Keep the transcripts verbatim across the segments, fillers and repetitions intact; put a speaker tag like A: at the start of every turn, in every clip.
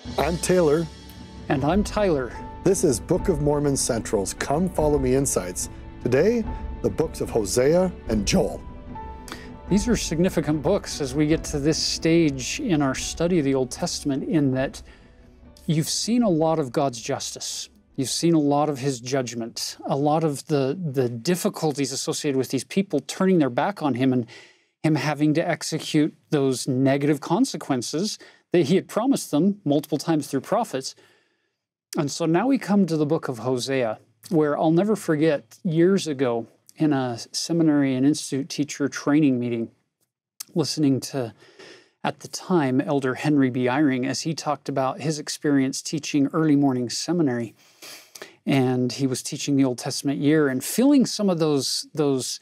A: I'm Taylor.
B: And I'm Tyler.
A: This is Book of Mormon Central's Come Follow Me Insights. Today, the books of Hosea and Joel.
B: These are significant books as we get to this stage in our study of the Old Testament, in that you've seen a lot of God's justice. You've seen a lot of his judgment, a lot of the, the difficulties associated with these people turning their back on him and him having to execute those negative consequences that he had promised them multiple times through prophets. And so now we come to the book of Hosea, where I'll never forget years ago in a seminary and institute teacher training meeting, listening to, at the time, Elder Henry B. Eyring as he talked about his experience teaching early morning seminary. And he was teaching the Old Testament year and feeling some of those, those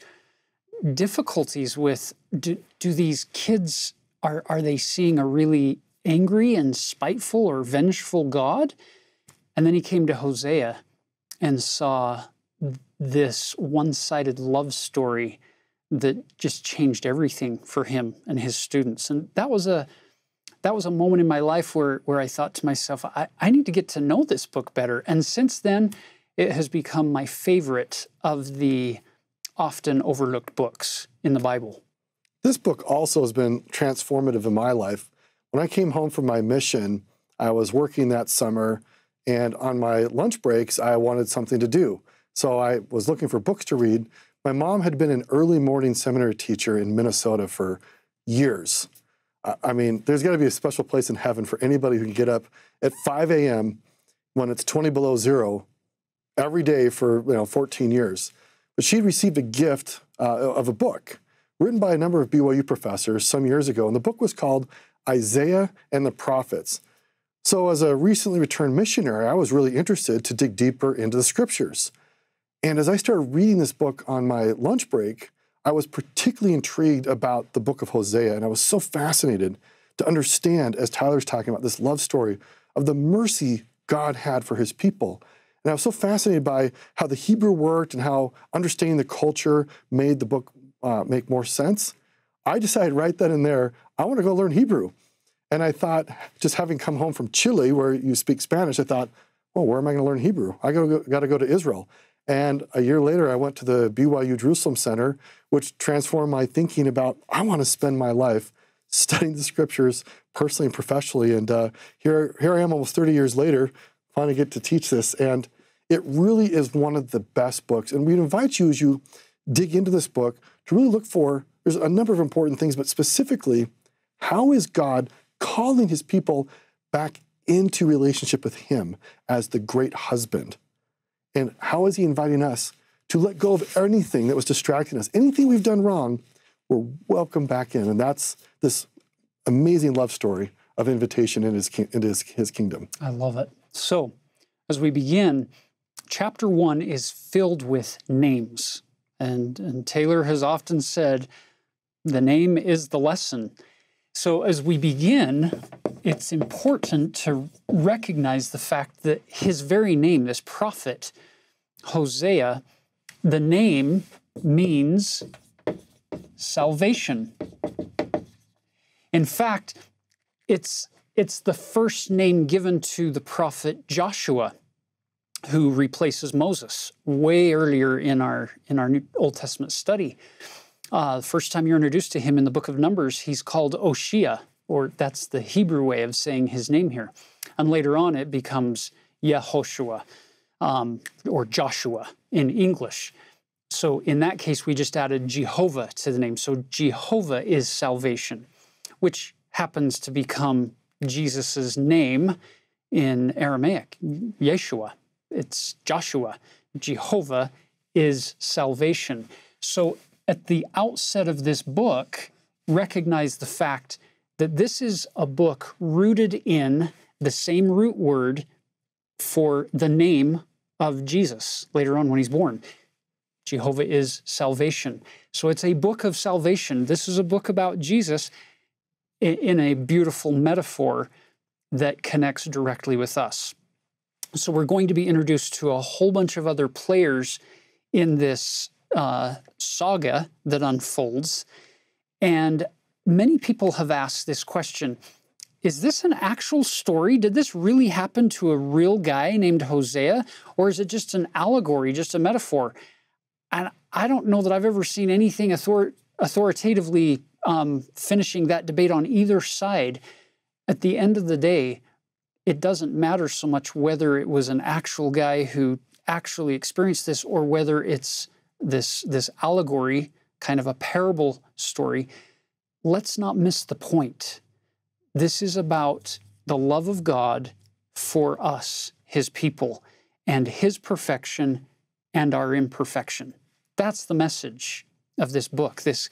B: difficulties with, do, do these kids, are, are they seeing a really angry and spiteful or vengeful God? And then he came to Hosea and saw this one-sided love story that just changed everything for him and his students. And that was a that was a moment in my life where, where I thought to myself, I, I need to get to know this book better. And since then, it has become my favorite of the often overlooked books in the Bible.
A: This book also has been transformative in my life. When I came home from my mission, I was working that summer, and on my lunch breaks, I wanted something to do. So I was looking for books to read. My mom had been an early morning seminary teacher in Minnesota for years. I mean, there's got to be a special place in heaven for anybody who can get up at five a m when it's twenty below zero every day for, you know, fourteen years. But she'd received a gift uh, of a book written by a number of B Y U professors some years ago, and the book was called Isaiah and the Prophets. So as a recently returned missionary, I was really interested to dig deeper into the scriptures. And as I started reading this book on my lunch break, I was particularly intrigued about the book of Hosea, and I was so fascinated to understand, as Tyler's talking about, this love story of the mercy God had for his people. And I was so fascinated by how the Hebrew worked and how understanding the culture made the book uh, make more sense. I decided right then and there, I want to go learn Hebrew. And I thought, just having come home from Chile, where you speak Spanish, I thought, well, where am I going to learn Hebrew? I got to go to Israel. And a year later, I went to the B Y U Jerusalem Center, which transformed my thinking about, I want to spend my life studying the scriptures personally and professionally. And uh, here, here I am almost thirty years later, finally get to teach this. And it really is one of the best books. And we'd invite you, as you dig into this book, to really look for, there's a number of important things, but specifically, how is God calling his people back into relationship with him as the great husband? And how is he inviting us to let go of anything that was distracting us? Anything we've done wrong, we're welcome back in. And that's this amazing love story of invitation into his, into his, his kingdom.
B: I love it. So, as we begin, chapter one is filled with names. And, and Taylor has often said, the name is the lesson. So as we begin, it's important to recognize the fact that his very name, this prophet, Hosea, the name means salvation. In fact, it's, it's the first name given to the prophet Joshua, who replaces Moses way earlier in our, in our New Old Testament study. Uh, the first time you're introduced to him in the book of Numbers, he's called Oshia, or that's the Hebrew way of saying his name here. And later on, it becomes Yehoshua, um, or Joshua in English. So in that case, we just added Jehovah to the name. So Jehovah is salvation, which happens to become Jesus's name in Aramaic, Yeshua. It's Joshua. Jehovah is salvation. So at the outset of this book, recognize the fact that this is a book rooted in the same root word for the name of Jesus later on when he's born. Jehovah is salvation. So it's a book of salvation. This is a book about Jesus in a beautiful metaphor that connects directly with us. So we're going to be introduced to a whole bunch of other players in this uh, saga that unfolds. And many people have asked this question: is this an actual story? Did this really happen to a real guy named Hosea? Or is it just an allegory, just a metaphor? And I don't know that I've ever seen anything author- authoritatively um, finishing that debate on either side. At the end of the day, it doesn't matter so much whether it was an actual guy who actually experienced this or whether it's this, this allegory, kind of a parable story. Let's not miss the point. This is about the love of God for us, His people, and His perfection and our imperfection. That's the message of this book, this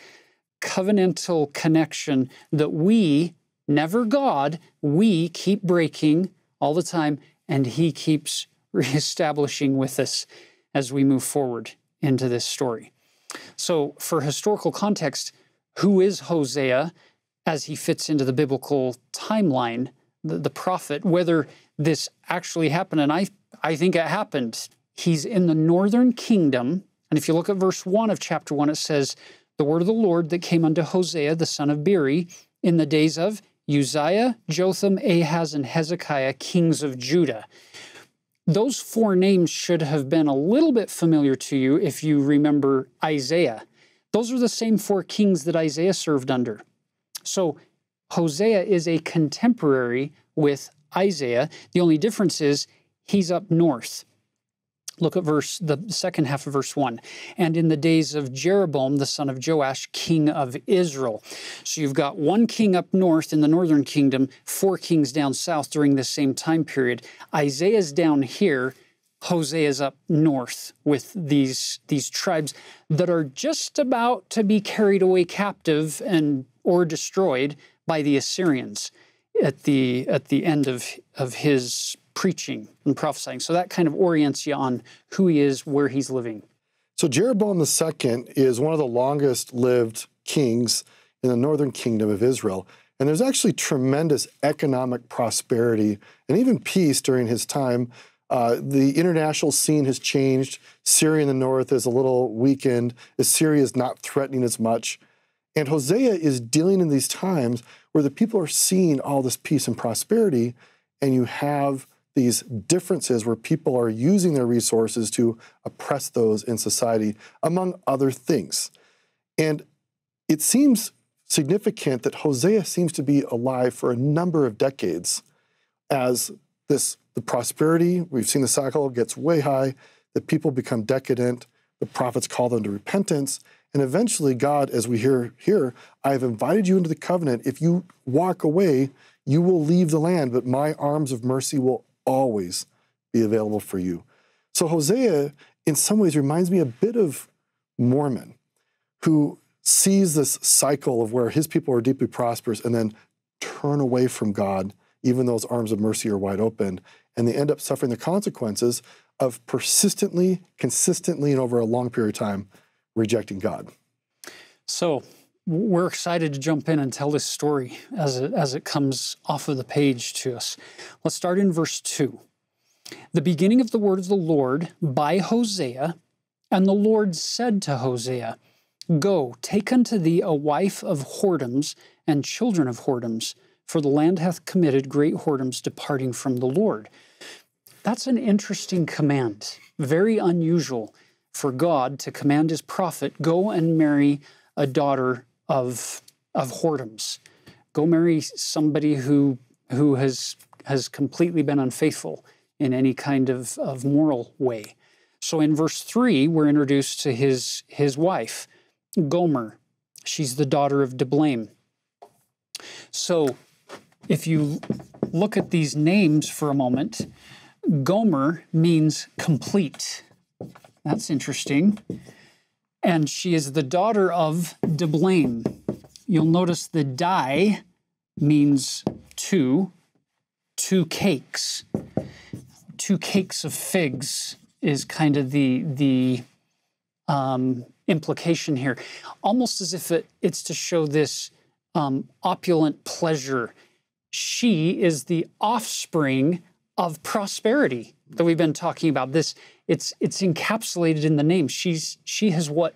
B: covenantal connection that we, never God, we keep breaking all the time, and He keeps reestablishing with us as we move forward into this story. So for historical context, who is Hosea as he fits into the biblical timeline, the, the prophet, whether this actually happened, and I, I think it happened. He's in the northern kingdom, and if you look at verse one of chapter one, it says, the word of the Lord that came unto Hosea, the son of Beeri, in the days of Uzziah, Jotham, Ahaz, and Hezekiah, kings of Judah. Those four names should have been a little bit familiar to you if you remember Isaiah. Those are the same four kings that Isaiah served under. So Hosea is a contemporary with Isaiah. The only difference is he's up north. Look at verse, the second half of verse one. And in the days of Jeroboam, the son of Joash, king of Israel. So you've got one king up north in the northern kingdom, four kings down south during this same time period. Isaiah's down here, Hosea's up north with these, these tribes that are just about to be carried away captive and or destroyed by the Assyrians at the, at the end of, of his preaching and prophesying. So that kind of orients you on who he is, where he's living.
A: So Jeroboam the second is one of the longest-lived kings in the northern kingdom of Israel. And there's actually tremendous economic prosperity and even peace during his time. Uh, the international scene has changed. Syria in the north is a little weakened. Assyria is not threatening as much. And Hosea is dealing in these times where the people are seeing all this peace and prosperity, and you have these differences where people are using their resources to oppress those in society, among other things. And it seems significant that Hosea seems to be alive for a number of decades as this, the prosperity, we've seen the cycle, gets way high, the people become decadent, the prophets call them to repentance, and eventually God, as we hear here, I have invited you into the covenant. If you walk away, you will leave the land, but my arms of mercy will always be available for you. So Hosea, in some ways, reminds me a bit of Mormon, who sees this cycle of where his people are deeply prosperous and then turn away from God, even though his arms of mercy are wide open, and they end up suffering the consequences of persistently, consistently, and over a long period of time, rejecting God.
B: So we're excited to jump in and tell this story as it, as it comes off of the page to us. Let's start in verse two. The beginning of the word of the Lord by Hosea, and the Lord said to Hosea, Go, take unto thee a wife of whoredoms and children of whoredoms, for the land hath committed great whoredoms departing from the Lord. That's an interesting command, very unusual for God to command his prophet, go and marry a daughter of, of whoredoms. Go marry somebody who, who has, has completely been unfaithful in any kind of, of moral way. So in verse three, we're introduced to his, his wife, Gomer. She's the daughter of Diblaim. So if you look at these names for a moment, Gomer means complete. That's interesting. And she is the daughter of Diblaim. You'll notice the die means two, two cakes. Two cakes of figs is kind of the, the um, implication here. Almost as if it, it's to show this um, opulent pleasure. She is the offspring of prosperity that we've been talking about. This it's it's encapsulated in the name. She's she has what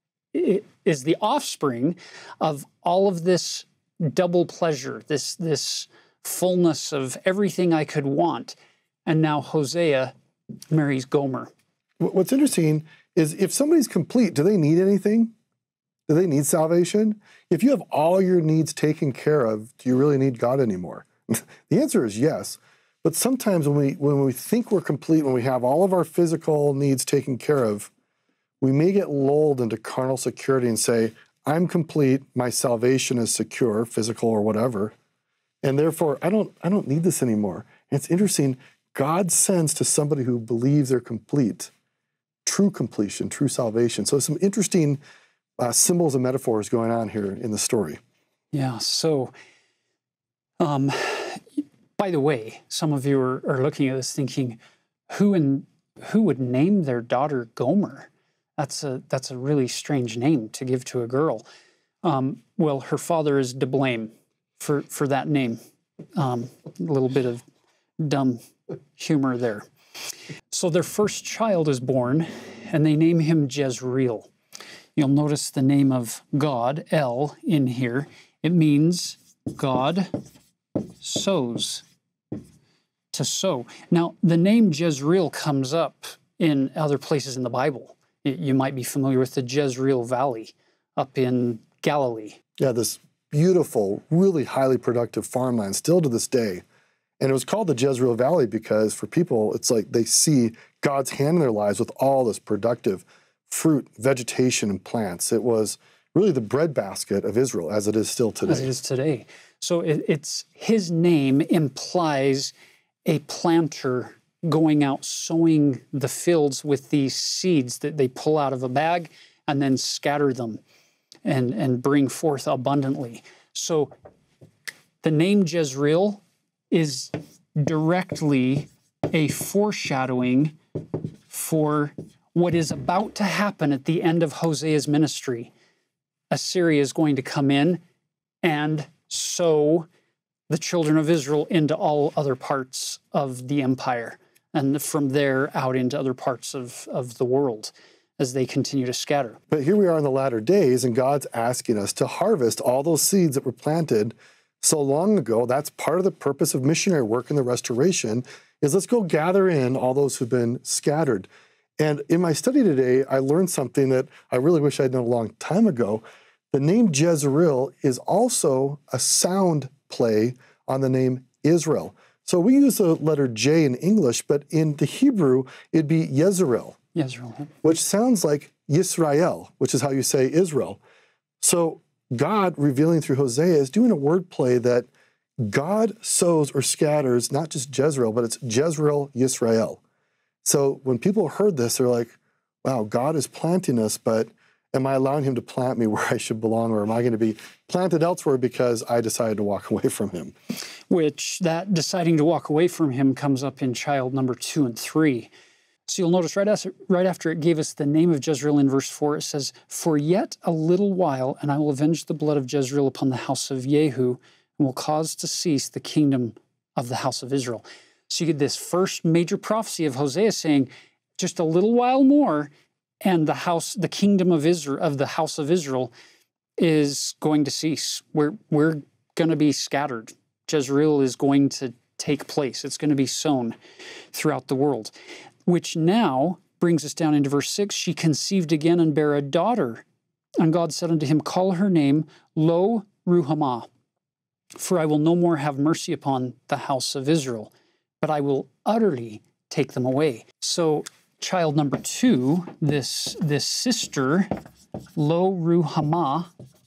B: is the offspring of all of this double pleasure, this this fullness of everything I could want. And now Hosea marries Gomer.
A: What's interesting is if somebody's complete, do they need anything? Do they need salvation? If you have all your needs taken care of, do you really need God anymore? The answer is yes. But sometimes when we when we think we're complete, when we have all of our physical needs taken care of, we may get lulled into carnal security and say, I'm complete, my salvation is secure, physical or whatever, and therefore I don't I don't need this anymore. And it's interesting, God sends to somebody who believes they're complete, true completion, true salvation. So some interesting uh, symbols and metaphors going on here in the story.
B: Yeah, so um, by the way, some of you are, are looking at this thinking, who in, who would name their daughter Gomer? That's a that's a really strange name to give to a girl. Um, well, her father is to blame for, for that name. Um, a little bit of dumb humor there. So their first child is born, and they name him Jezreel. You'll notice the name of God, El, in here. It means God sows, to sow. Now, the name Jezreel comes up in other places in the Bible. You might be familiar with the Jezreel Valley up in Galilee.
A: Yeah, this beautiful, really highly productive farmland still to this day. And it was called the Jezreel Valley because for people, it's like they see God's hand in their lives with all this productive fruit, vegetation, and plants. It was really the breadbasket of Israel, as it is still today.
B: As it is today. So it, it's his name implies a planter going out sowing the fields with these seeds that they pull out of a bag and then scatter them and, and bring forth abundantly. So the name Jezreel is directly a foreshadowing for what is about to happen at the end of Hosea's ministry. Assyria is going to come in and sow the children of Israel into all other parts of the empire, and from there out into other parts of, of the world as they continue to scatter.
A: But here we are in the latter days, and God's asking us to harvest all those seeds that were planted so long ago. That's part of the purpose of missionary work in the restoration, is let's go gather in all those who've been scattered. And in my study today, I learned something that I really wish I'd known a long time ago. The name Jezreel is also a sound play on the name Israel. So we use the letter J in English, but in the Hebrew, it'd be Yezreel,
B: Yezreel,
A: which sounds like Yisrael, which is how you say Israel. So God, revealing through Hosea, is doing a wordplay that God sows or scatters, not just Jezreel, but it's Jezreel, Yisrael. So when people heard this, they're like, wow, God is planting us, but am I allowing him to plant me where I should belong, or am I going to be planted elsewhere because I decided to walk away from him?
B: Which that deciding to walk away from him comes up in child number two and three. So you'll notice right after, right after it gave us the name of Jezreel in verse four, it says, "For yet a little while, and I will avenge the blood of Jezreel upon the house of Jehu, and will cause to cease the kingdom of the house of Israel." So you get this first major prophecy of Hosea saying, just a little while more, and the house, the kingdom of Israel, of the house of Israel, is going to cease. We're we're going to be scattered. Jezreel is going to take place. It's going to be sown throughout the world. Which now brings us down into verse six. She conceived again and bare a daughter. And God said unto him, Call her name Lo Ruhamah, for I will no more have mercy upon the house of Israel, but I will utterly take them away. So child number two, this, this sister, Lo Ruhamah,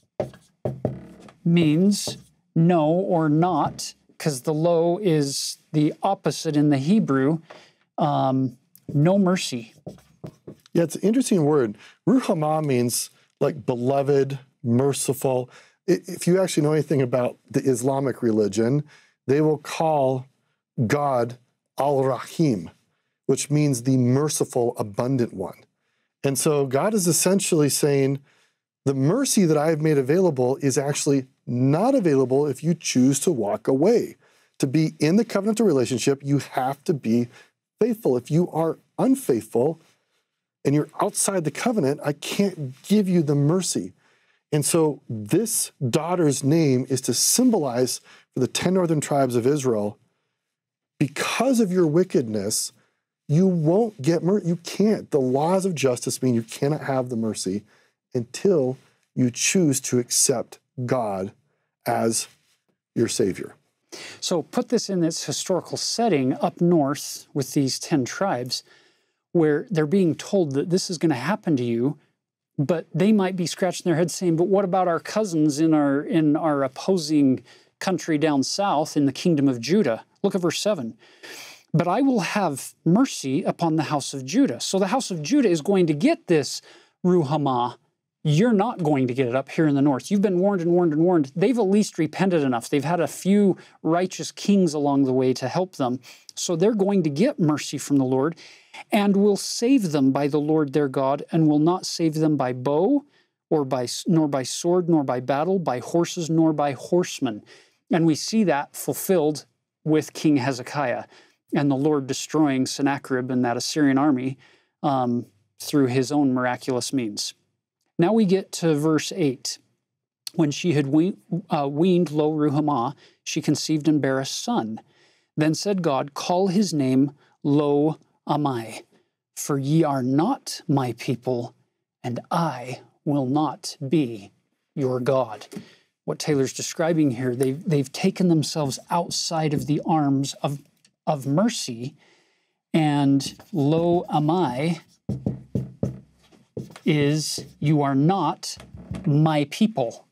B: means no or not, because the lo is the opposite in the Hebrew, um, no mercy.
A: Yeah, it's an interesting word. Ruhamah means like beloved, merciful. If you actually know anything about the Islamic religion, they will call God Al-Rahim, which means the merciful, abundant one. And so God is essentially saying, the mercy that I have made available is actually not available if you choose to walk away. To be in the covenantal relationship, you have to be faithful. If you are unfaithful and you're outside the covenant, I can't give you the mercy. And so this daughter's name is to symbolize for the ten northern tribes of Israel, because of your wickedness, you won't get mercy. You can't. The laws of justice mean you cannot have the mercy until you choose to accept God as your Savior.
B: So put this in its historical setting up north with these ten tribes, where they're being told that this is going to happen to you, but they might be scratching their heads saying, but what about our cousins in our, in our opposing country down south in the kingdom of Judah? Look at verse seven. But I will have mercy upon the house of Judah. So the house of Judah is going to get this Ruhamah. You're not going to get it up here in the north. You've been warned and warned and warned. They've at least repented enough. They've had a few righteous kings along the way to help them. So they're going to get mercy from the Lord, and will save them by the Lord their God, and will not save them by bow, or by nor by sword, nor by battle, by horses, nor by horsemen. And we see that fulfilled with King Hezekiah, and the Lord destroying Sennacherib and that Assyrian army um, through his own miraculous means. Now we get to verse eight. When she had we, uh, weaned Lo Ruhamah, she conceived and bare a son. Then said God, call his name Lo Ammi, for ye are not my people, and I will not be your God. What Taylor's describing here, they've, they've taken themselves outside of the arms of, of mercy, and Lo Ammi is, you are not my people.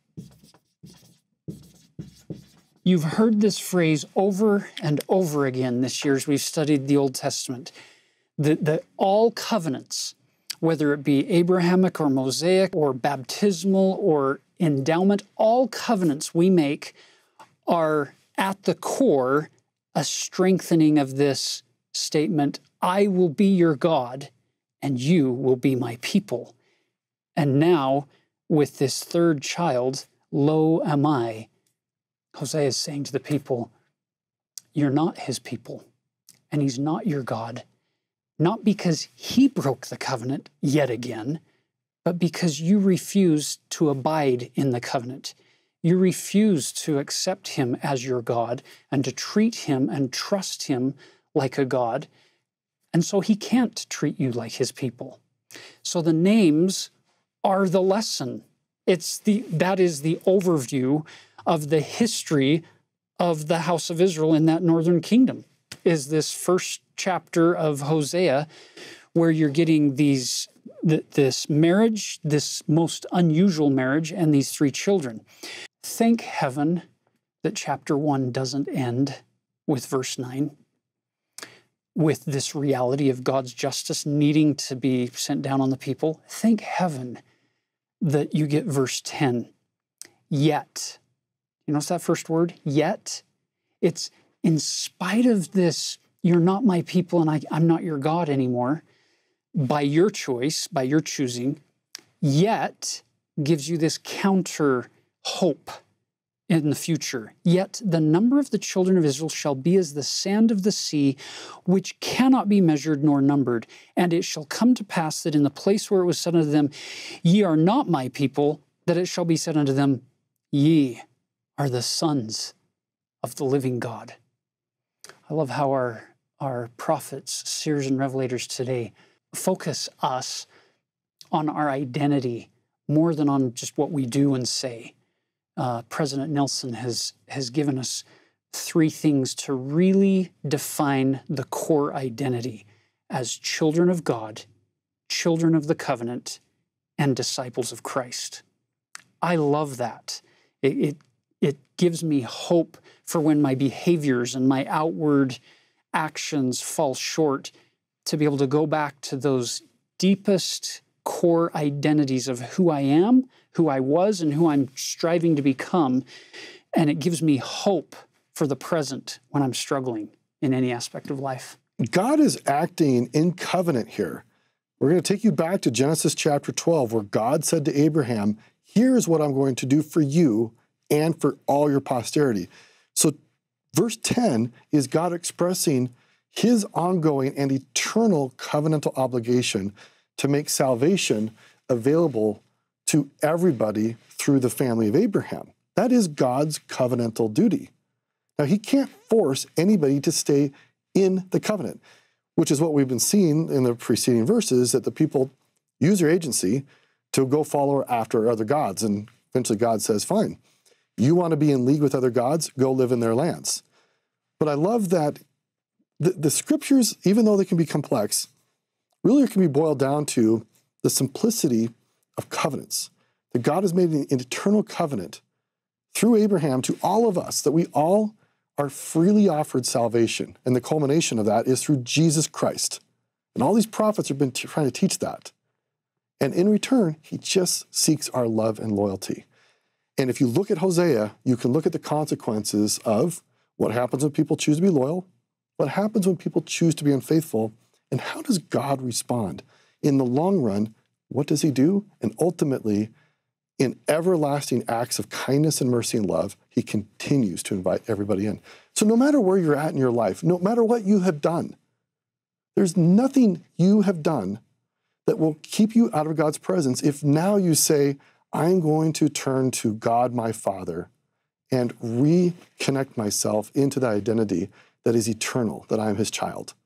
B: You've heard this phrase over and over again this year as we've studied the Old Testament. The, the all covenants, whether it be Abrahamic or Mosaic or baptismal or endowment, all covenants we make are at the core a strengthening of this statement, I will be your God and you will be my people. And now, with this third child, Lo Ammi, Hosea is saying to the people, you're not his people, and he's not your God, not because he broke the covenant yet again, but because you refuse to abide in the covenant. You refuse to accept him as your God and to treat him and trust him like a God. And so he can't treat you like his people. So the names are the lesson. It's the, that is the overview of the history of the house of Israel in that northern kingdom, is this first chapter of Hosea, where you're getting these, th this marriage, this most unusual marriage, and these three children. Thank heaven that chapter one doesn't end with verse nine, with this reality of God's justice needing to be sent down on the people. Thank heaven that you get verse ten. Yet. You notice that first word? Yet. It's in spite of this, you're not my people and I, I'm not your God anymore, by your choice, by your choosing, yet gives you this counter hope in the future. Yet the number of the children of Israel shall be as the sand of the sea, which cannot be measured nor numbered. And it shall come to pass that in the place where it was said unto them, ye are not my people, that it shall be said unto them, ye are the sons of the living God. I love how our, our prophets, seers, and revelators today focus us on our identity more than on just what we do and say. Uh, President Nelson has, has given us three things to really define the core identity as children of God, children of the covenant, and disciples of Christ. I love that. It, it, it gives me hope for when my behaviors and my outward actions fall short, to be able to go back to those deepest core identities of who I am, who I was, and who I'm striving to become. And it gives me hope for the present when I'm struggling in any aspect of life.
A: God is acting in covenant here. We're going to take you back to Genesis chapter twelve, where God said to Abraham, here's what I'm going to do for you and for all your posterity. So verse ten is God expressing his ongoing and eternal covenantal obligation to make salvation available to everybody through the family of Abraham. That is God's covenantal duty. Now, he can't force anybody to stay in the covenant, which is what we've been seeing in the preceding verses, that the people use their agency to go follow after other gods. And eventually God says, fine, you want to be in league with other gods, go live in their lands. But I love that the, the scriptures, even though they can be complex, really can be boiled down to the simplicity of covenants. That God has made an eternal covenant through Abraham to all of us, that we all are freely offered salvation. And the culmination of that is through Jesus Christ. And all these prophets have been t- trying to teach that. And in return, he just seeks our love and loyalty. And if you look at Hosea, you can look at the consequences of what happens when people choose to be loyal, what happens when people choose to be unfaithful, and how does God respond? In the long run, what does he do? And ultimately, in everlasting acts of kindness and mercy and love, he continues to invite everybody in. So no matter where you're at in your life, no matter what you have done, there's nothing you have done that will keep you out of God's presence if now you say, I'm going to turn to God my Father and reconnect myself into that identity that is eternal, that I am his child.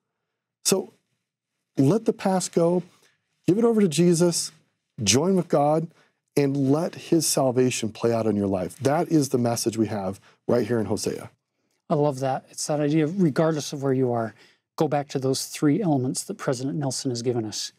A: So let the past go, give it over to Jesus, join with God, and let his salvation play out in your life. That is the message we have right here in Hosea.
B: I love that. It's that idea of regardless of where you are, go back to those three elements that President Nelson has given us.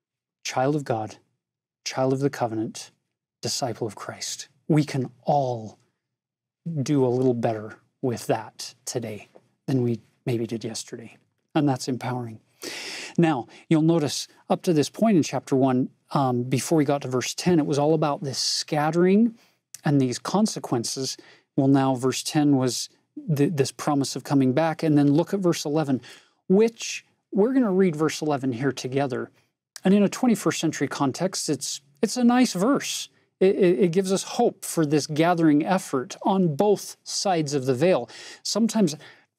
B: Child of God, child of the covenant, disciple of Christ. We can all do a little better with that today than we maybe did yesterday. And that's empowering. Now, you'll notice up to this point in chapter one, um, before we got to verse ten, it was all about this scattering and these consequences. Well, now verse ten was th- this promise of coming back. And then look at verse eleven, which we're going to read verse eleven here together. And in a twenty-first century context, it's it's a nice verse. It, it, it gives us hope for this gathering effort on both sides of the veil. Sometimes,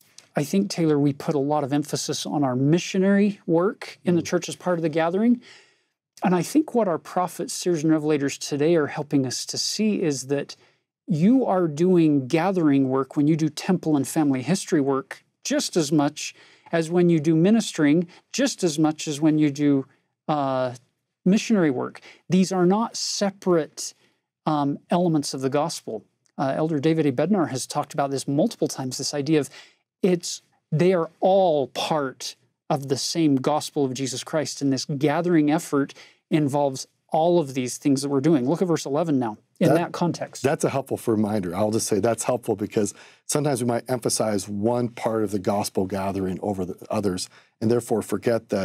B: I think, Taylor, we put a lot of emphasis on our missionary work in the church as part of the gathering. And I think what our prophets, seers, and revelators today are helping us to see is that you are doing gathering work when you do temple and family history work just as much as when you do ministering, just as much as when you do uh, missionary work. These are not separate um, elements of the gospel. Uh, Elder David A. Bednar has talked about this multiple times, this idea of it's they are all part of the same gospel of Jesus Christ, and this gathering effort involves all of these things that we're doing. Look at verse eleven now, in that, that context.
A: That's a helpful reminder. I'll just say that's helpful because sometimes we might emphasize one part of the gospel gathering over the others, and therefore forget that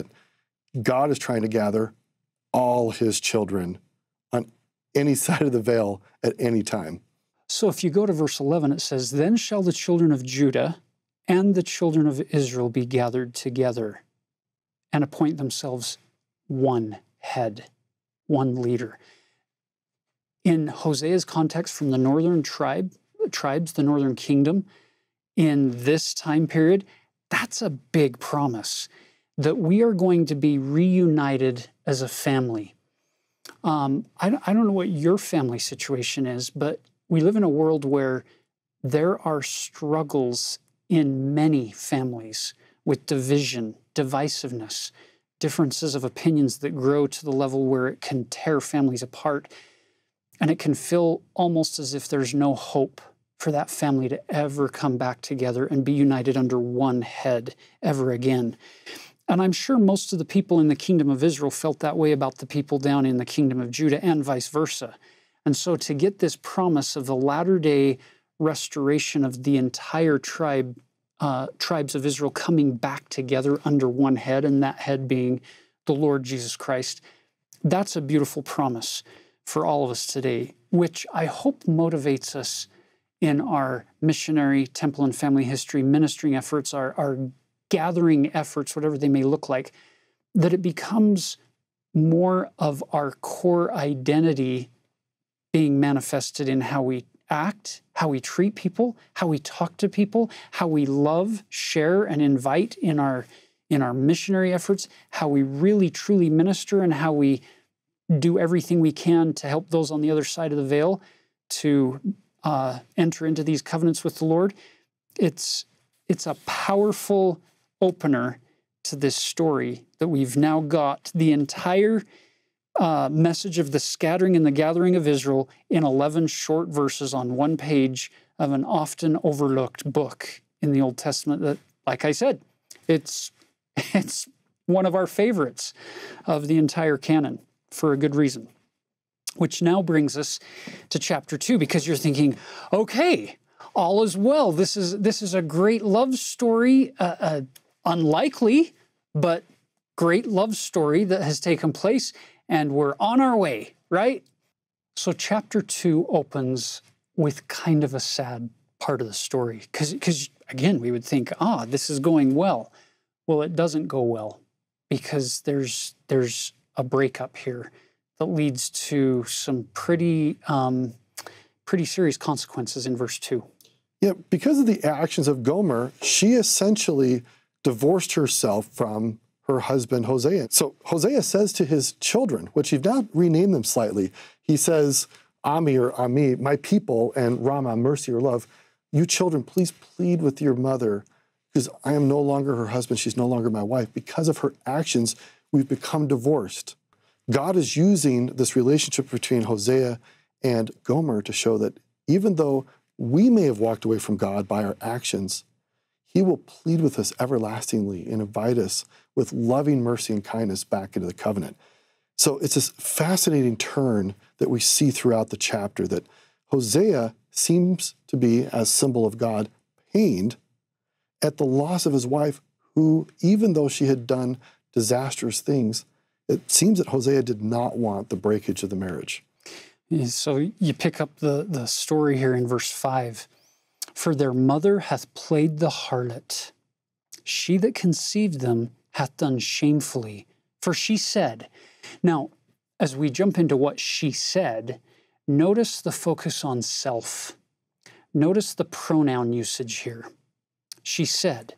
A: God is trying to gather all his children on any side of the veil at any time.
B: So if you go to verse eleven, it says, "Then shall the children of Judah and the children of Israel be gathered together and appoint themselves one head, one leader." In Hosea's context, from the northern tribe, tribes, the northern kingdom, in this time period, that's a big promise that we are going to be reunited as a family. Um, I, I don't know what your family situation is, but we live in a world where there are struggles in many families with division, divisiveness, differences of opinions that grow to the level where it can tear families apart. And it can feel almost as if there's no hope for that family to ever come back together and be united under one head ever again. And I'm sure most of the people in the kingdom of Israel felt that way about the people down in the kingdom of Judah and vice versa. And so to get this promise of the latter-day restoration of the entire tribe, uh, tribes of Israel coming back together under one head, and that head being the Lord Jesus Christ, that's a beautiful promise for all of us today, which I hope motivates us in our missionary, temple and family history, ministering efforts, our, our gathering efforts, whatever they may look like, that it becomes more of our core identity being manifested in how we act, how we treat people, how we talk to people, how we love, share, and invite in our, in our missionary efforts, how we really truly minister, and how we do everything we can to help those on the other side of the veil. to uh, enter into these covenants with the Lord, it's, it's a powerful opener to this story that we've now got the entire uh, message of the scattering and the gathering of Israel in eleven short verses on one page of an often overlooked book in the Old Testament that, like I said, it's, it's one of our favorites of the entire canon for a good reason. Which now brings us to chapter two, because you're thinking, okay, all is well. This is, this is a great love story, uh, uh, unlikely, but great love story that has taken place, and we're on our way, right? So chapter two opens with kind of a sad part of the story, because, because again, we would think, ah, this is going well. Well, it doesn't go well, because there's, there's a breakup here that leads to some pretty, um, pretty serious consequences in verse two.
A: Yeah, because of the actions of Gomer, she essentially divorced herself from her husband Hosea. So Hosea says to his children, which you've now renamed them slightly, he says, Ami or Ami, my people, and Rama, mercy or love, you children, please plead with your mother, because I am no longer her husband, she's no longer my wife. Because of her actions, we've become divorced. God is using this relationship between Hosea and Gomer to show that even though we may have walked away from God by our actions, he will plead with us everlastingly and invite us with loving mercy and kindness back into the covenant. So it's this fascinating turn that we see throughout the chapter, that Hosea seems to be, as symbol of God, pained at the loss of his wife, who, even though she had done disastrous things, it seems that Hosea did not want the breakage of the marriage.
B: So you pick up the, the story here in verse five. For their mother hath played the harlot. She that conceived them hath done shamefully. For she said. Now, as we jump into what she said, notice the focus on self. Notice the pronoun usage here. She said,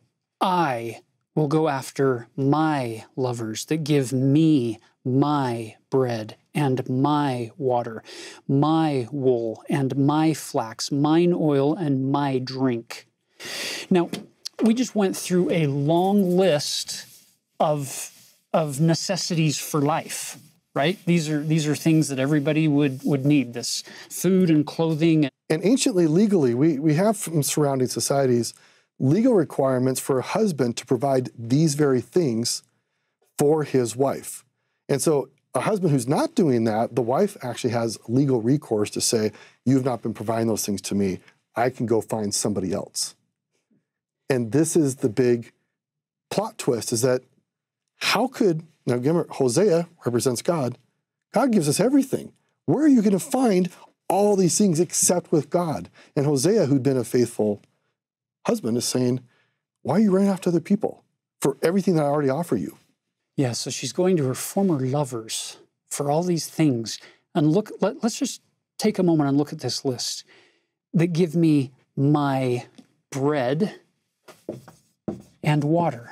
B: I will go after my lovers that give me my bread and my water, my wool and my flax, mine oil and my drink. Now, we just went through a long list of, of necessities for life, right? These are, these are things that everybody would, would need, this food and clothing.
A: And anciently, legally, we, we have from surrounding societies legal requirements for a husband to provide these very things for his wife. And so a husband who's not doing that, the wife actually has legal recourse to say, you've not been providing those things to me. I can go find somebody else. And this is the big plot twist, is that how could, now remember, Hosea represents God. God gives us everything. Where are you going to find all these things except with God? And Hosea, who'd been a faithful husband, is saying, why are you running after other people for everything that I already offer you?
B: Yeah, so she's going to her former lovers for all these things. And look, let, let's just take a moment and look at this list. That give me my bread and water.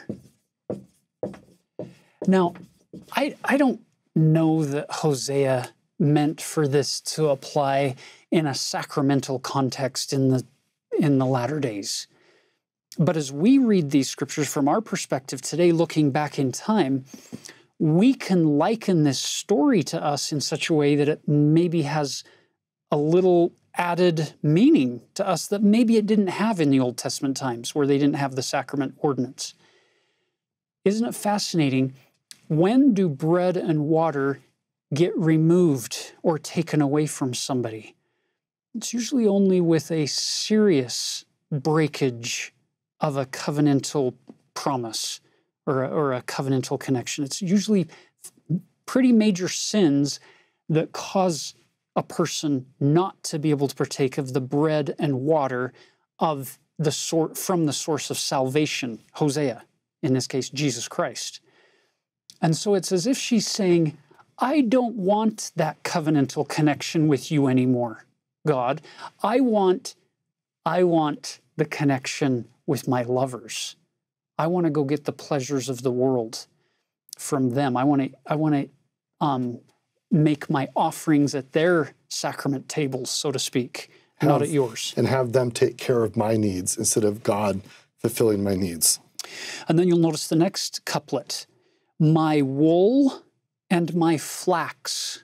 B: Now, I, I don't know that Hosea meant for this to apply in a sacramental context in the, in the latter days. But as we read these scriptures from our perspective today, looking back in time, we can liken this story to us in such a way that it maybe has a little added meaning to us that maybe it didn't have in the Old Testament times, where they didn't have the sacrament ordinance. Isn't it fascinating? When do bread and water get removed or taken away from somebody? It's usually only with a serious breakage of a covenantal promise or a, or a covenantal connection. It's usually pretty major sins that cause a person not to be able to partake of the bread and water of the sor- from the source of salvation, Hosea, in this case, Jesus Christ. And so it's as if she's saying, I don't want that covenantal connection with you anymore, God. I want, I want the connection with my lovers. I want to go get the pleasures of the world from them. I want to, I want to um, make my offerings at their sacrament tables, so to speak, have, not at yours.
A: And have them take care of my needs instead of God fulfilling my needs.
B: And then you'll notice the next couplet, my wool and my flax.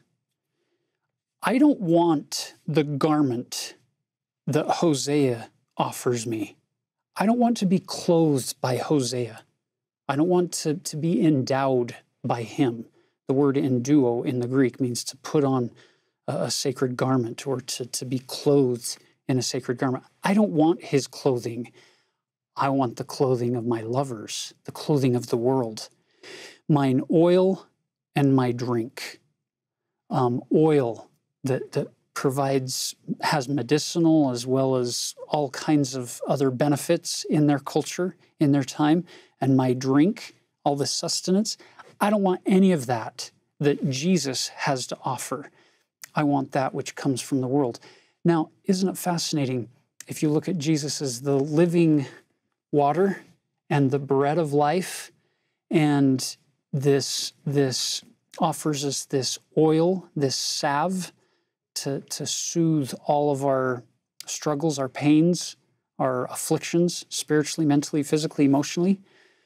B: I don't want the garment that Hosea offers me. I don't want to be clothed by Hosea. I don't want to, to be endowed by him. The word enduo in the Greek means to put on a, a sacred garment or to, to be clothed in a sacred garment. I don't want his clothing. I want the clothing of my lovers, the clothing of the world. Mine oil and my drink. Um, oil that, that provides, has medicinal as well as all kinds of other benefits in their culture, in their time. And my drink, all the sustenance. I don't want any of that that Jesus has to offer. I want that which comes from the world. Now, isn't it fascinating if you look at Jesus as the living water and the bread of life, and this, this offers us this oil, this salve to, to soothe all of our struggles, our pains, our afflictions, spiritually, mentally, physically, emotionally.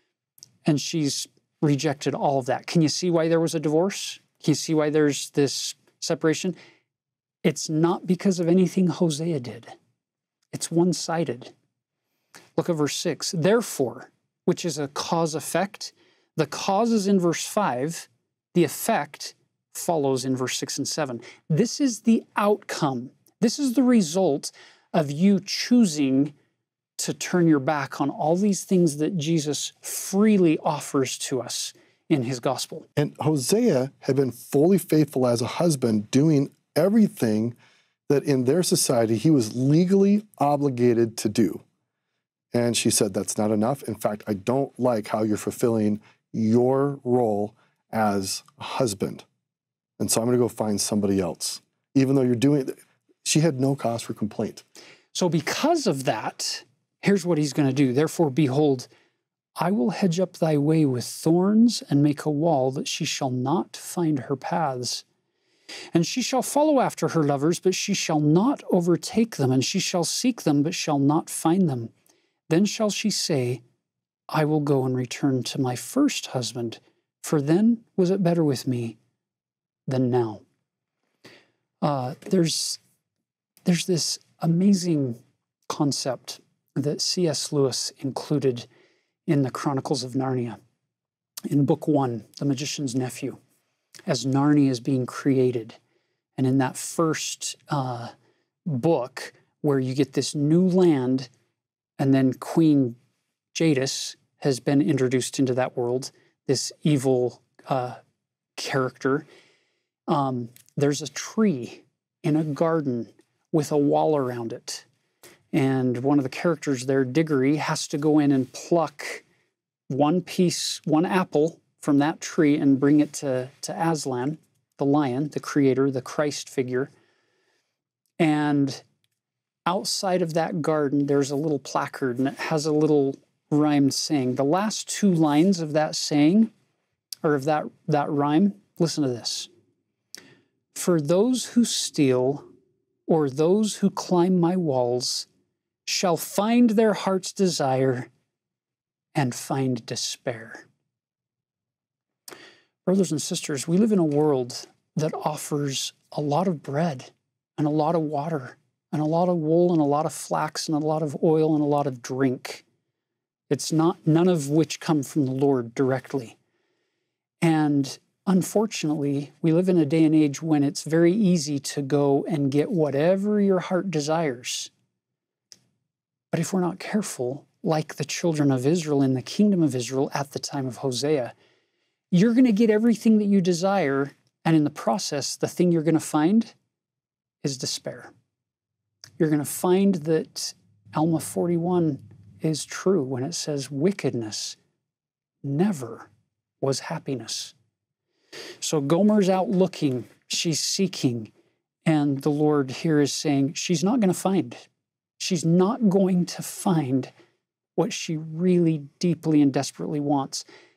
B: And she's rejected all of that. Can you see why there was a divorce? Can you see why there's this separation? It's not because of anything Hosea did. It's one-sided. Look at verse six. Therefore, which is a cause-effect, the cause is in verse five, the effect follows in verse six and seven. This is the outcome. This is the result of you choosing to turn your back on all these things that Jesus freely offers to us in his gospel.
A: And Hosea had been fully faithful as a husband, doing everything that in their society he was legally obligated to do. And she said, that's not enough. In fact, I don't like how you're fulfilling your role as a husband. And so I'm going to go find somebody else. Even though you're doing it, she had no cause for complaint.
B: So because of that, here's what he's going to do. Therefore, behold, I will hedge up thy way with thorns and make a wall that she shall not find her paths. And she shall follow after her lovers, but she shall not overtake them. And she shall seek them, but shall not find them. Then shall she say, I will go and return to my first husband, for then was it better with me than now. Uh, there's, there's this amazing concept that C S Lewis included in the Chronicles of Narnia. In book one, The Magician's Nephew, as Narnia is being created. And in that first uh, book, where you get this new land, and then Queen Jadis has been introduced into that world, this evil uh, character. Um, there's a tree in a garden with a wall around it. And one of the characters there, Diggory, has to go in and pluck one piece, one apple from that tree and bring it to, to Aslan, the lion, the creator, the Christ figure. And outside of that garden, there's a little placard, and it has a little rhymed saying. The last two lines of that saying, or of that, that rhyme, listen to this. For those who steal, or those who climb my walls, shall find their heart's desire and find despair. Brothers and sisters, we live in a world that offers a lot of bread and a lot of water and a lot of wool and a lot of flax and a lot of oil and a lot of drink. It's not, none of which come from the Lord directly. And unfortunately, we live in a day and age when it's very easy to go and get whatever your heart desires. But if we're not careful, like the children of Israel in the kingdom of Israel at the time of Hosea, you're going to get everything that you desire, and in the process, the thing you're going to find is despair. You're going to find that Alma forty-one is true when it says wickedness never was happiness. So Gomer's out looking, she's seeking, and the Lord here is saying she's not going to find. She's not going to find what she really deeply and desperately wants.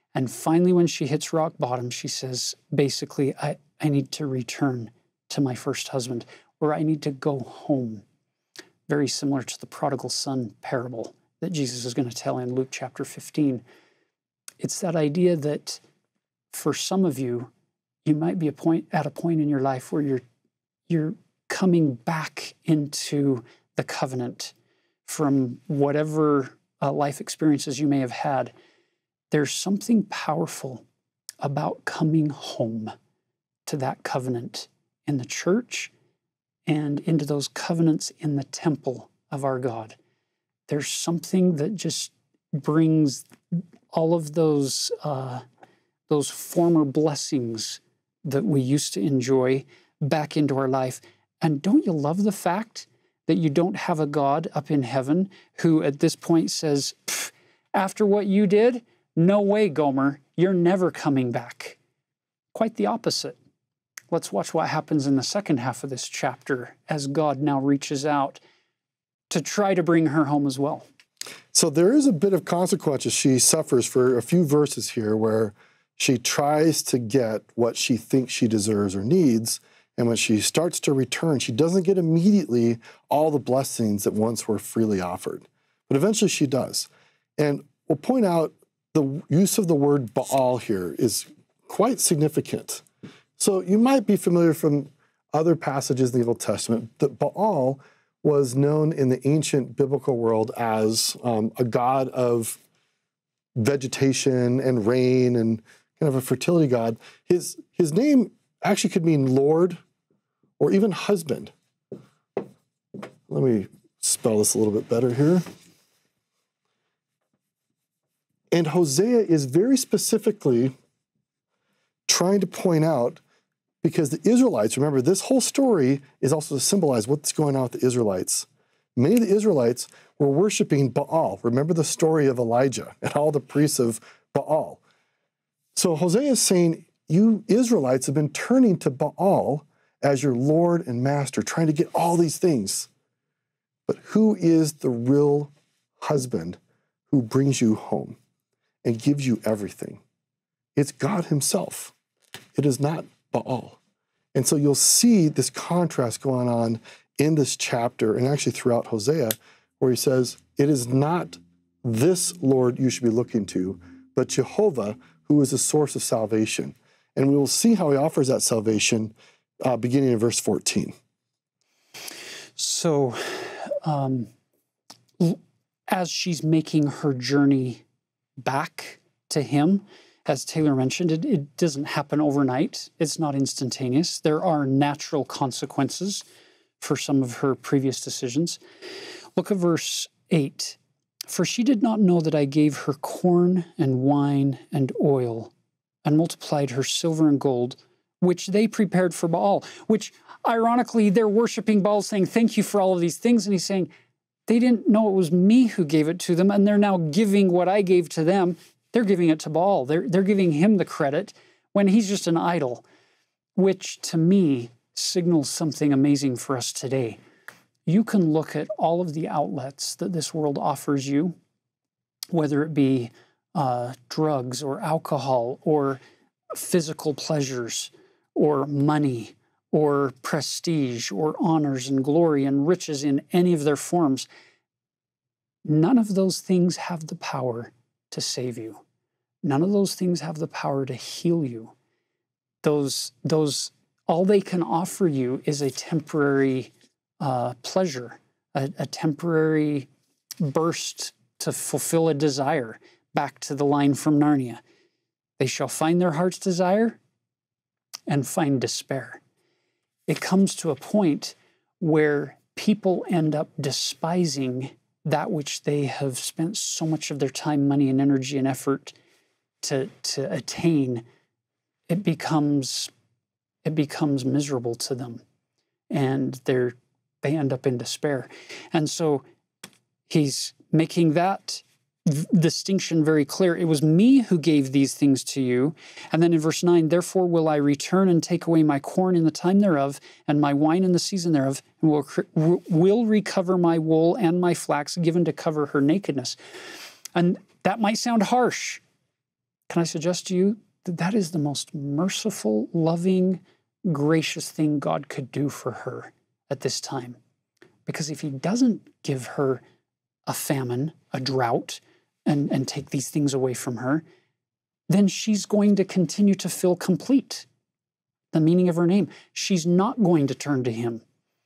B: And finally, when she hits rock bottom, she says, basically, I, I need to return to my first husband, or I need to go home. Very similar to the prodigal son parable that Jesus is going to tell in Luke chapter fifteen. It's that idea that for some of you, you might be a point, at a point in your life where you're, you're coming back into the covenant from whatever uh, life experiences you may have had. There's something powerful about coming home to that covenant in the church and into those covenants in the temple of our God. There's something that just brings all of those, uh, those former blessings that we used to enjoy back into our life. And don't you love the fact that you don't have a God up in heaven who at this point says, after what you did, no way, Gomer, you're never coming back. Quite the opposite. Let's watch what happens in the second half of this chapter as God now reaches out to try to bring her home as well.
A: So there is a bit of consequences she suffers for a few verses here where she tries to get what she thinks she deserves or needs, and when she starts to return, she doesn't get immediately all the blessings that once were freely offered. But eventually she does. And we'll point out the use of the word Baal here is quite significant. So you might be familiar from other passages in the Old Testament that Baal was known in the ancient biblical world as um, a god of vegetation and rain and kind of a fertility god. His, his name actually could mean Lord or even husband. Let me spell this a little bit better here. And Hosea is very specifically trying to point out, because the Israelites, remember, this whole story is also to symbolize what's going on with the Israelites. Many of the Israelites were worshiping Baal. Remember the story of Elijah and all the priests of Baal. So Hosea is saying, you Israelites have been turning to Baal as your Lord and Master, trying to get all these things. But who is the real husband who brings you home and gives you everything? It's God himself. It is not Baal. And so you'll see this contrast going on in this chapter and actually throughout Hosea, where he says, it is not this Lord you should be looking to, but Jehovah, who is the source of salvation. And we will see how he offers that salvation uh, beginning in verse fourteen.
B: So um, as she's making her journey back to him, as Taylor mentioned, it, it doesn't happen overnight. It's not instantaneous. There are natural consequences for some of her previous decisions. Look at verse eight. For she did not know that I gave her corn and wine and oil and multiplied her silver and gold, which they prepared for Baal, which ironically they're worshiping Baal, saying, thank you for all of these things. And he's saying, they didn't know it was me who gave it to them, and they're now giving what I gave to them. They're giving it to Baal. They're, they're giving him the credit when he's just an idol, which to me signals something amazing for us today. You can look at all of the outlets that this world offers you, whether it be uh, drugs or alcohol or physical pleasures or money or prestige or honors and glory and riches in any of their forms. None of those things have the power to save you. None of those things have the power to heal you. Those, those, all they can offer you is a temporary uh, pleasure, a, a temporary burst to fulfill a desire. Back to the line from Narnia. They shall find their heart's desire and find despair. It comes to a point where people end up despising that which they have spent so much of their time, money, and energy and effort to, to attain. It becomes, it becomes miserable to them, and they're, they end up in despair. And so he's making that distinction very clear. It was me who gave these things to you. And then in verse nine, therefore will I return and take away my corn in the time thereof, and my wine in the season thereof, and will, will recover my wool and my flax given to cover her nakedness. And that might sound harsh. can I suggest to you that that is the most merciful, loving, gracious thing God could do for her at this time. Because if he doesn't give her a famine, a drought, and, and take these things away from her, then she's going to continue to feel complete. The meaning of her name. She's not going to turn to him.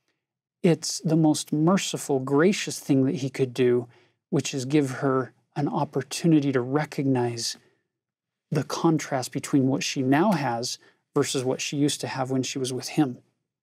B: It's the most merciful, gracious thing that he could do, which is give her an opportunity to recognize the contrast between what she now has versus what she used to have when she was with him.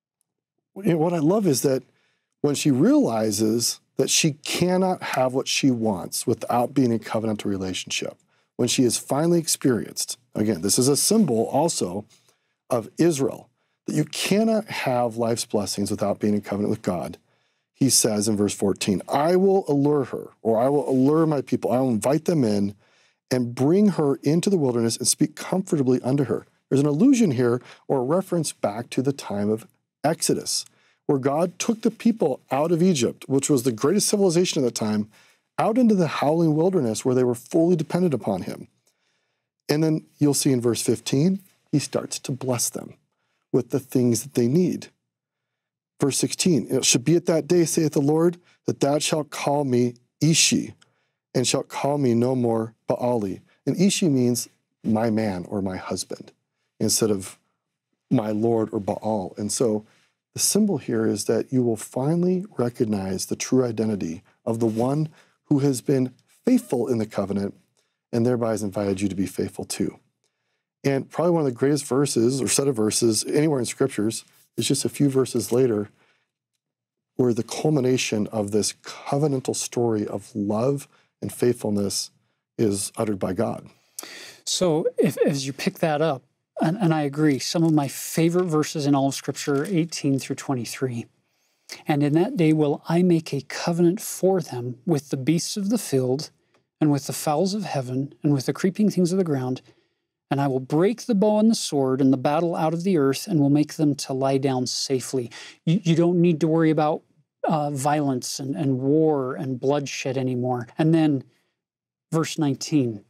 A: You know, what I love is that when she realizes that she cannot have what she wants without being in a covenantal relationship, when she has finally experienced, again, this is a symbol also of Israel, that you cannot have life's blessings without being in covenant with God. He says in verse fourteen, I will allure her, or I will allure my people. I will invite them in and bring her into the wilderness and speak comfortably unto her. There's an allusion here or a reference back to the time of Exodus, where God took the people out of Egypt, which was the greatest civilization at the time, out into the howling wilderness where they were fully dependent upon him. And then you'll see in verse fifteen, he starts to bless them with the things that they need. Verse sixteen, it should be at that day, saith the Lord, that thou shalt call me Ishi, and shalt call me no more Baali. And Ishi means my man or my husband, instead of my Lord or Baal. And so the symbol here is that you will finally recognize the true identity of the one who has been faithful in the covenant and thereby has invited you to be faithful too. And probably one of the greatest verses or set of verses anywhere in scriptures is just a few verses later where the culmination of this covenantal story of love and faithfulness is uttered by God.
B: So if, as you pick that up, and, and I agree, some of my favorite verses in all of Scripture are eighteen through twenty-three. And in that day will I make a covenant for them with the beasts of the field and with the fowls of heaven and with the creeping things of the ground, and I will break the bow and the sword and the battle out of the earth and will make them to lie down safely. You, you don't need to worry about uh, violence and, and war and bloodshed anymore. And then verse nineteen,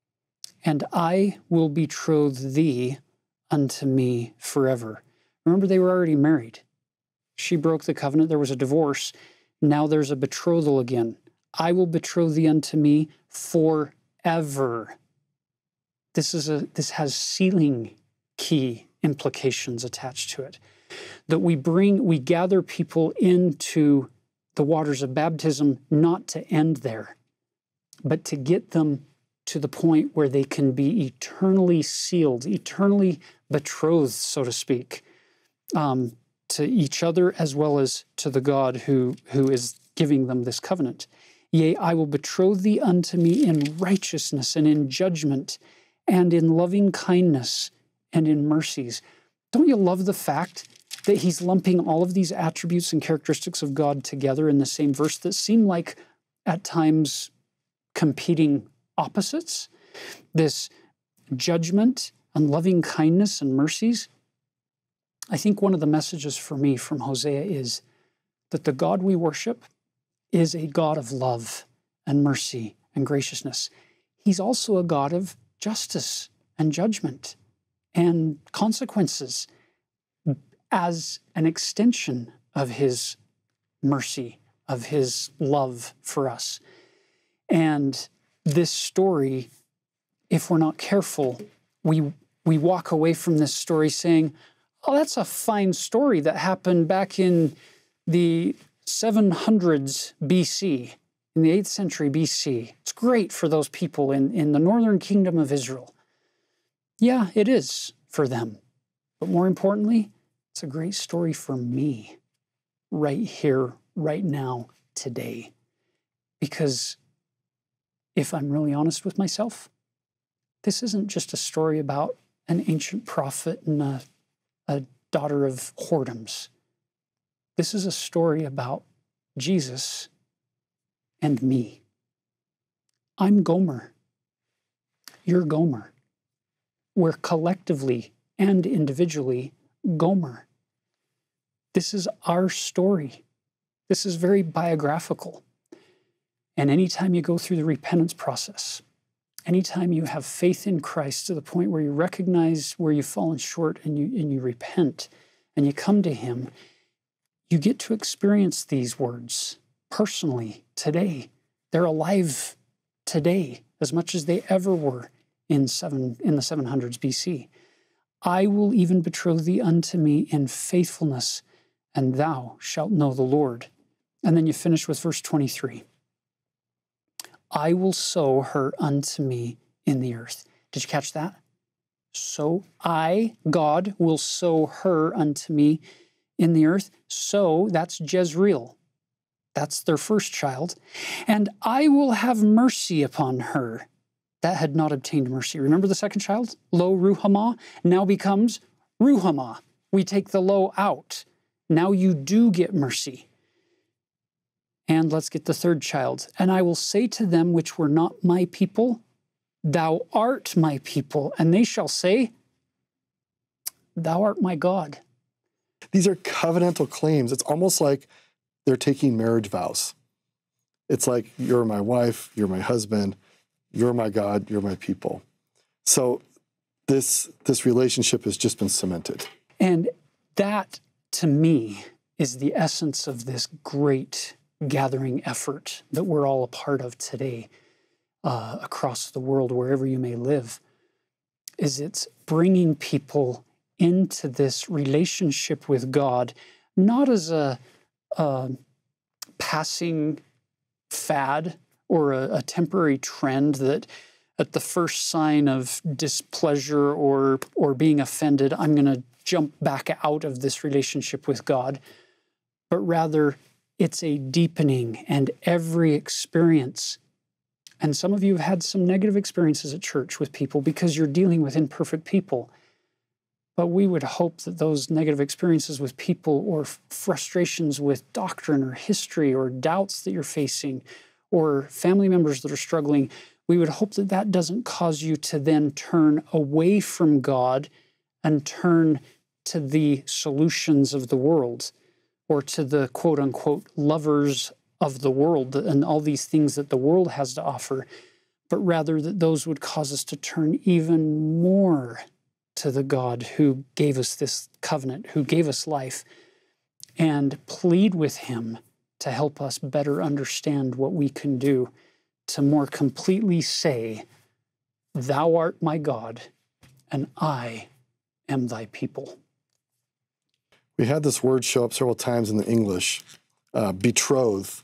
B: and I will betroth thee unto me forever. Remember, they were already married. She broke the covenant. There was a divorce. Now there's a betrothal again. I will betroth thee unto me forever. This is a this has sealing key implications attached to it. That we bring, we gather people into the waters of baptism not to end there, but to get them to the point where they can be eternally sealed, eternally betrothed, so to speak, um, to each other as well as to the God who, who is giving them this covenant. Yea, I will betroth thee unto me in righteousness and in judgment and in loving kindness and in mercies. Don't you love the fact that he's lumping all of these attributes and characteristics of God together in the same verse that seem like, at times, competing opposites? This judgment and loving kindness and mercies. I think one of the messages for me from Hosea is that the God we worship is a God of love and mercy and graciousness. He's also a God of justice and judgment and consequences as an extension of his mercy, of his love for us. And this story, if we're not careful, we we walk away from this story saying, oh, that's a fine story that happened back in the seven hundreds B C, in the eighth century B C. It's great for those people in, in the northern kingdom of Israel. Yeah, it is for them. But more importantly, it's a great story for me right here, right now, today. Because if I'm really honest with myself, this isn't just a story about an ancient prophet and a, a daughter of whoredoms. This is a story about Jesus and me. I'm Gomer. You're Gomer. We're collectively and individually Gomer. This is our story. This is very biographical. And anytime you go through the repentance process, anytime you have faith in Christ to the point where you recognize where you've fallen short and you, and you repent and you come to him, you get to experience these words personally today. They're alive today as much as they ever were in seven in the seven hundreds B C. I will even betroth thee unto me in faithfulness, and thou shalt know the Lord. And then you finish with verse twenty-three. I will sow her unto me in the earth. Did you catch that? So I, God, will sow her unto me in the earth. So that's Jezreel. That's their first child. And I will have mercy upon her that had not obtained mercy. Remember the second child? Lo Ruhamah now becomes Ruhamah. We take the lo out. Now you do get mercy. And let's get the third child. And I will say to them which were not my people, thou art my people. And they shall say, thou art my God.
A: These are covenantal claims. It's almost like they're taking marriage vows. It's like, you're my wife, you're my husband, you're my God, you're my people. So this, this relationship has just been cemented.
B: And that, to me, is the essence of this great gathering effort that we're all a part of today uh, across the world, wherever you may live, is it's bringing people into this relationship with God, not as a, a passing fad or a, a temporary trend that at the first sign of displeasure or, or being offended, I'm going to jump back out of this relationship with God, but rather it's a deepening, and every experience. And some of you have had some negative experiences at church with people because you're dealing with imperfect people. But we would hope that those negative experiences with people, or frustrations with doctrine or history, or doubts that you're facing, or family members that are struggling, we would hope that that doesn't cause you to then turn away from God and turn to the solutions of the world, or to the quote-unquote lovers of the world and all these things that the world has to offer, but rather that those would cause us to turn even more to the God who gave us this covenant, who gave us life, and plead with him to help us better understand what we can do to more completely say, thou art my God, and I am thy people.
A: We had this word show up several times in the English, uh, betroth.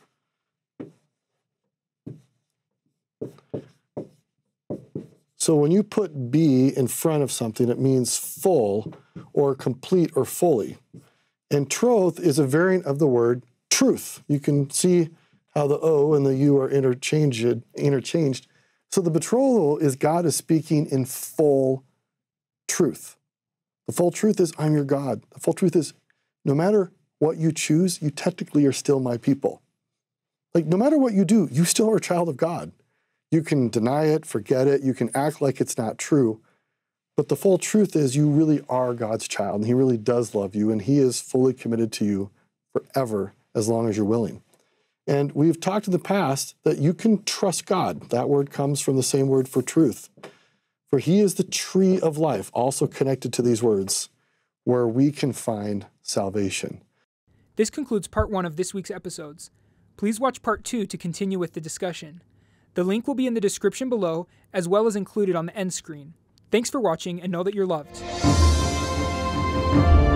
A: So when you put be in front of something, it means full or complete or fully. And troth is a variant of the word truth. You can see how the O and the U are interchanged. interchanged. So the betrothal is God is speaking in full truth. The full truth is, I'm your God. The full truth is, no matter what you choose, you technically are still my people. Like, no matter what you do, you still are a child of God. You can deny it, forget it, you can act like it's not true. But the full truth is you really are God's child, and he really does love you, and he is fully committed to you forever, as long as you're willing. And we've talked in the past that you can trust God. That word comes from the same word for truth. For he is the tree of life, also connected to these words, where we can find salvation.
C: This concludes part one of this week's episodes. Please watch part two to continue with the discussion. The link will be in the description below, as well as included on the end screen. Thanks for watching, and know that you're loved.